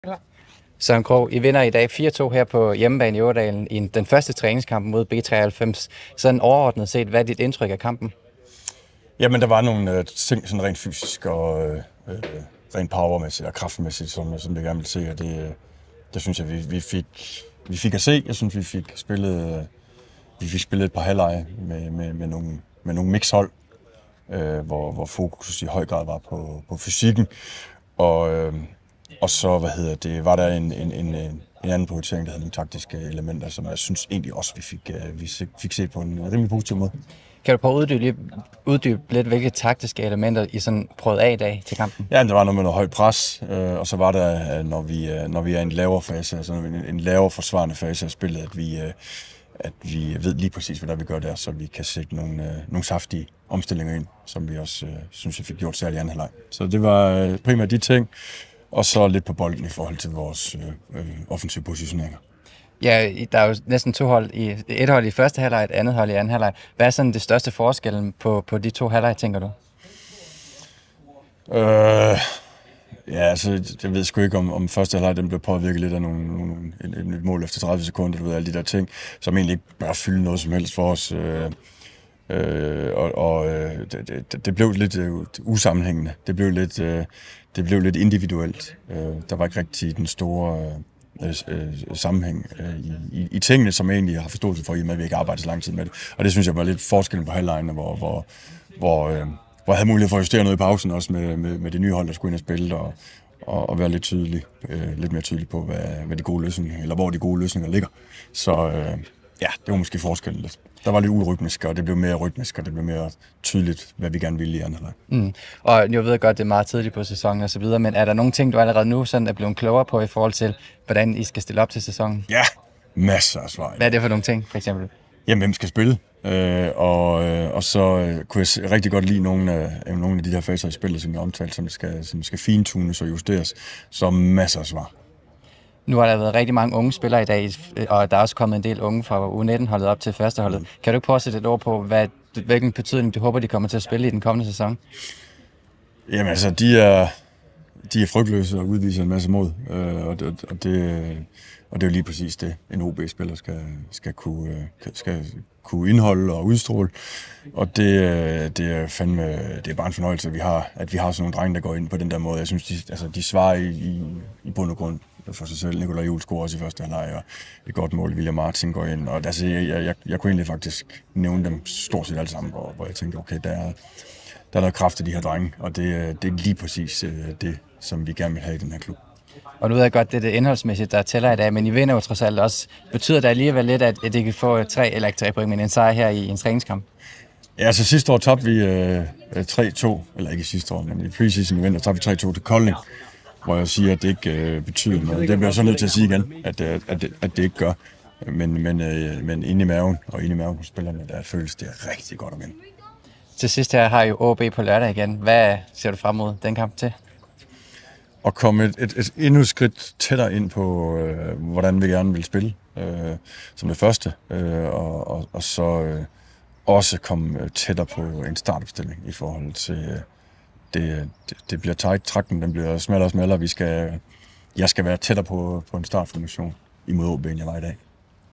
Søren Krogh, I vinder i dag 4-2 her på hjemmebane i Årdalen i den første træningskamp mod B93. Sådan overordnet set, hvad er dit indtryk af kampen? Jamen, der var nogle ting sådan rent fysisk og rent powermæssigt og kraftmæssigt, som jeg gerne vil se, og det synes jeg, vi fik at se. Jeg synes, vi fik spillet et par halvleje med nogle mixhold, hvor fokus i høj grad var på fysikken. Og så, var der en anden prioritering, der havde nogle taktiske elementer, som jeg synes egentlig også, vi fik set på en rimelig positiv måde. Kan du prøve at uddybe lidt, hvilke taktiske elementer I sådan prøvede af i dag til kampen? Ja, der var noget med noget højt pres, og så var der, når vi er i en lavere fase, altså en lavere forsvarende fase af spillet, at vi ved lige præcis, hvad vi gør der, så vi kan sætte nogle saftige omstillinger ind, som vi også synes, vi fik gjort særligt i anden halvleg. Så det var primært de ting, og så lidt på bolden i forhold til vores offensive positioneringer. Ja, der er jo næsten et hold i første halvleg, et andet hold i anden halvleg. Hvad er sådan det største forskel på de to halvleg, tænker du? Ja, altså, jeg ved sgu ikke, om første halvleg den blev påvirket lidt af et mål efter 30 sekunder, du ved, alle de der ting, som egentlig ikke bør fylde noget som helst for os. Det blev lidt usammenhængende. Det blev lidt individuelt. Der var ikke rigtig den store sammenhæng i tingene, som jeg egentlig har forståelse for, i og med, at vi ikke arbejder så lang tid med det. Og det synes jeg var lidt forskellen på halvlegene, hvor jeg havde mulighed for at justere noget i pausen, også med de nye hold, der skulle ind og spille, og være lidt mere tydelig på, hvad de gode løsninger, eller hvor de gode løsninger ligger. Så ja, det var måske forskellen lidt. Der var lidt urytmisk, og det blev mere rytmisk, og det blev mere tydeligt, hvad vi gerne ville i anden halvleg. Og jeg ved godt, det er meget tidligt på sæsonen og så videre, men er der nogle ting, du allerede nu sådan er blevet klogere på i forhold til, hvordan I skal stille op til sæsonen? Ja, masser af svar. Hvad er det for nogle ting, for eksempel? Jamen, hvem skal spille? Og så kunne jeg rigtig godt lide nogle af de her faser i spillet, som jeg omtalte, som skal fintunes og justeres. Så masser af svar. Nu har der været rigtig mange unge spillere i dag, og der er også kommet en del unge fra U19-holdet op til førsteholdet. Kan du ikke prøve at sætte et ord på, hvilken betydning du håber, de kommer til at spille i den kommende sæson? Jamen altså, de er frygtløse og udviser en masse mod, og det er jo lige præcis det, en OB-spiller skal kunne indholde og udstråle. Og det er bare en fornøjelse, at vi har sådan nogle drenge, der går ind på den der måde. Jeg synes, de svarer i bund og grund for sig selv. Nikolaj Juhl scorer også i første halvleg, og et godt mål, William Martin går ind. Og altså, jeg kunne egentlig faktisk nævne dem stort set alle sammen, hvor jeg tænkte, okay, der er noget kraft i de her drenge, og det er lige præcis det, som vi gerne vil have i den her klub. Og nu ved jeg godt, det er det indholdsmæssigt, der tæller i dag, men I vinder jo trods alt også. Betyder det alligevel lidt, at I kan få en sejr her i en træningskamp? Ja, altså sidste år tabte vi 3-2, eller ikke sidste år, men i preseason i vinter tabte vi 3-2 til Kolding, hvor jeg siger, at det ikke betyder noget. Det bliver jeg så nødt til at sige igen, at det ikke gør. Men inde i maven på spillerne, der føles det rigtig godt at vinde. Til sidst her har I jo OB på lørdag igen. Hvad ser du frem mod den kamp til? At komme et endnu skridt tættere ind på, hvordan vi gerne vil spille, som det første, og så også komme tættere på en startopstilling i forhold til, det bliver tight, trakten den bliver smallere og smallere, jeg skal være tættere på en startformation imod OB, end jeg var i dag.